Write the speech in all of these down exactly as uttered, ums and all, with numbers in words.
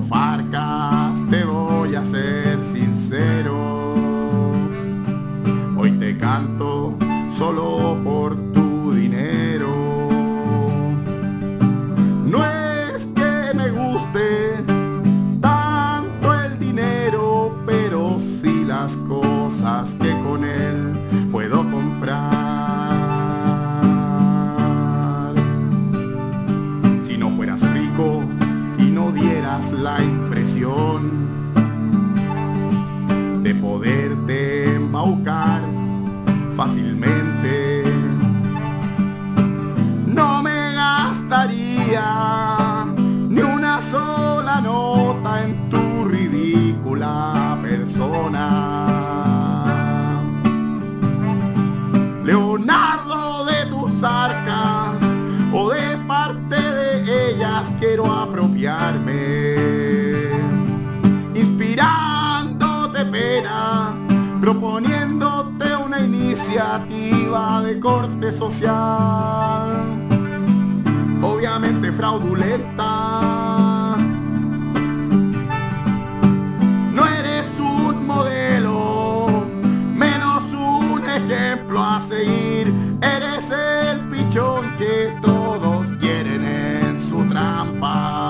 Farcas, te voy a ser sincero. Hoy te canto solo por tu dinero. No es que me guste tanto el dinero, pero sí las cosas que con él puedo comprar. Si no fueras rico y no dieras la impresión de poderte embaucar fácilmente, no me gastaría ni una sola nota en tu ridícula persona. Leonardo, de tus arcas o de parte de ellas quiero apropiarme, inspirándote pena, proponiéndote una iniciativa de corte social, obviamente fraudulenta. No eres un modelo, menos un ejemplo a seguir. Eres el pichón que todos quieren en su trampa.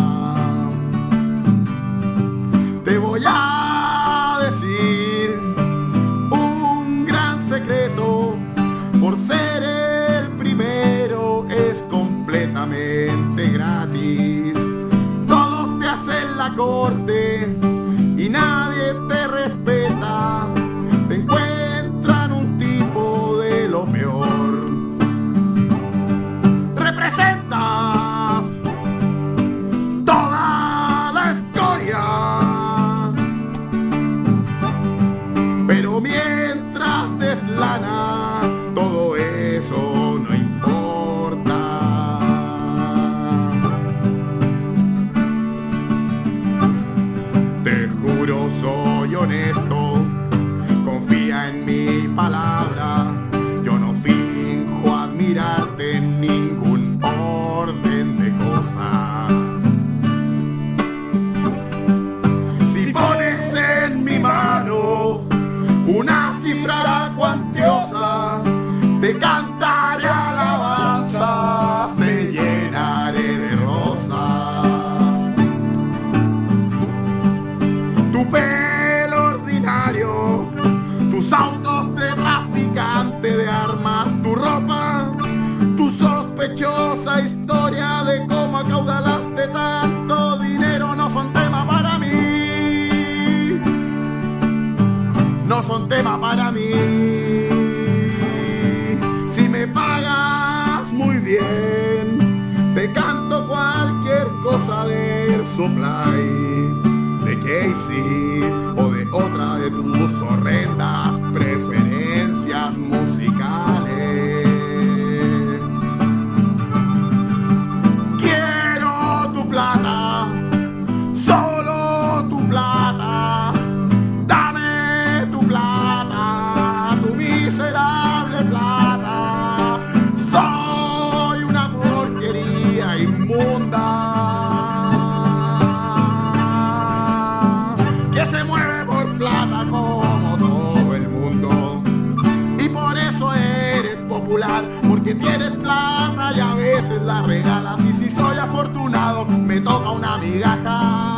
Te voy a decir un gran secreto: por ser el primero es completamente gratis. Todos te hacen la corte y nadie te respeta. Te encuentran un tipo de lo peor. Representas toda la escoria, pero mientras des lana, todo eso no importa. Te juro, soy honesto, confía en mi palabra. Yo no finjo admirarte en ningún orden de cosas. Si pones en mi mano una cifra cuantiosa, te cantaré alabanzas, te llenaré de rosas. Tu pelo ordinario, tus autos de traficante de armas, tu ropa, tu sospechosa historia de cómo acaudalaste tanto dinero no son tema para mí. No son tema para mí. Si me pagas muy bien, te canto cualquier cosa de Air Supply, de Casey o de otra de tus horrendas preferencias musicales. Quiero tu plata, solo tu plata. Dame tu plata, tu miserable plata. Soy una porquería inmunda que se mueve por plata como todo el mundo. Y por eso eres popular, porque tienes plata y a veces la regalas. Y si soy afortunado, me toca una migaja.